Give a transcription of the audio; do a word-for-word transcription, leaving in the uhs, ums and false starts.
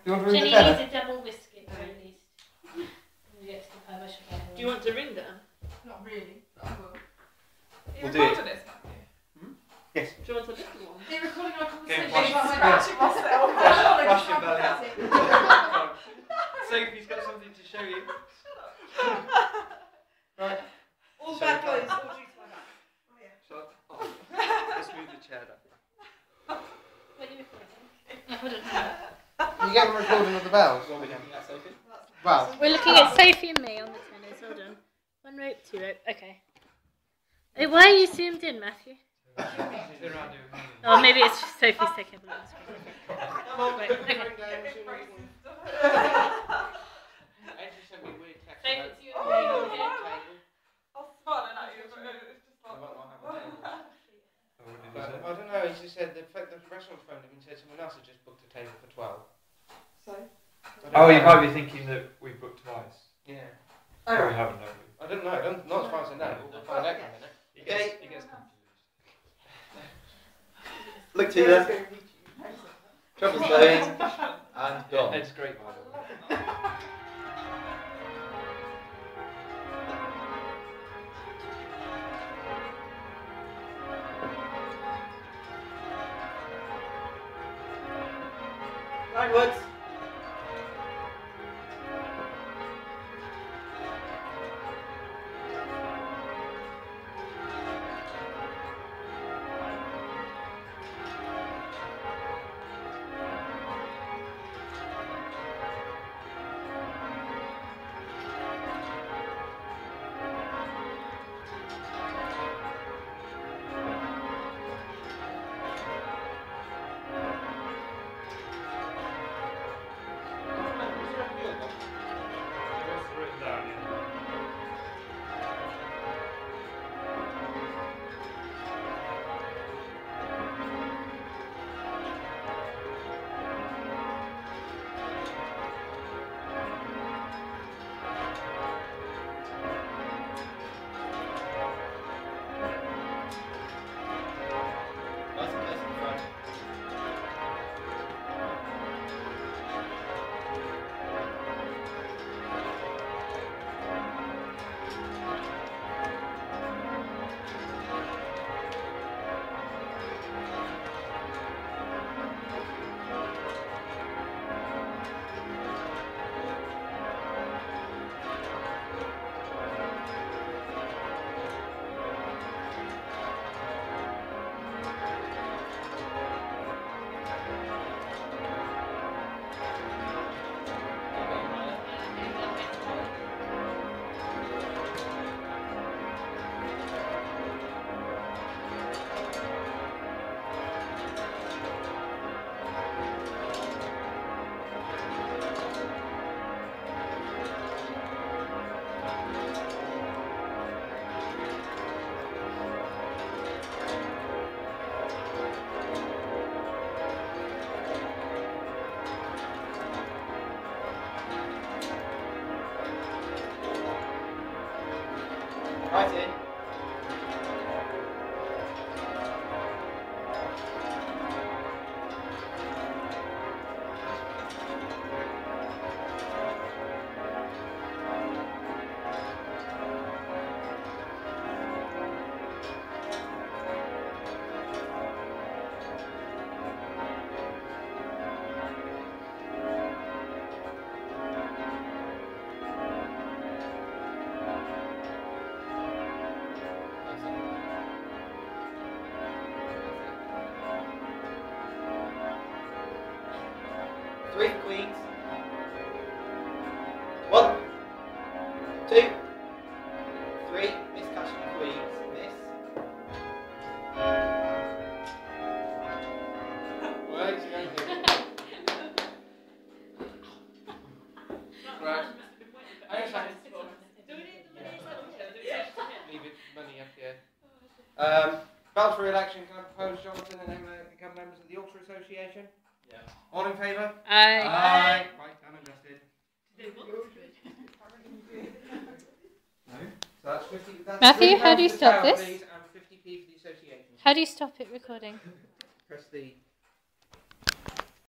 you want to ring Jenny the tenner? needs a double biscuit at least. Do you want to ring them? Not really, but I will. Are you We'll do it. recording this, Matthew? Hmm? Yes. Do you want a little one? Are you recording our conversation? flash- I'm yeah. scratching myself. Flash your belly out. Sophie's got something to show you. Right. All So bad we boys, can- all due to my back. Oh yeah. Shall I- oh. Let's move the chair down. What are you recording? Oh, hold on. You get a recording of the bells? What are we looking at, Sophie? Well, We're looking at Sophie and me on the tenors. Hold on. One rope, two rope. Okay. Hey, why are you zoomed in, Matthew? Oh, maybe it's just Sophie's taking a balloon screen. Right, okay. Sophie, it's you and me on here. I'll smile at you, but it's just like... But I don't know, as you said, the, the restaurant's phoned him and said someone else had just booked a table for twelve. So? Oh, you might be thinking that we booked twice. Yeah. Oh, But we right. haven't, have we? I don't know, I don't, not as far as I know. We'll find out in a minute. He gets, he gets confused. Look to you. Trouble's going and gone. Ed's great, by the way. Linewards. What's written down, yeah. Nice and close in front. Right in. Three for queens. One, two, three. Miss catching the queens. Miss. Where is he going to? Right. Hang on a second. Leave it money up here. Um, bells for election. Can I propose Jonathan and Emma become members of the Ultra Association? Yeah. All in favour? Aye. Aye. Right, I'm invested. No. So that's fifty. That's Matthew, three how do you pounds for the stop town, this? please, and fifty p for the association. How do you stop it recording? Press the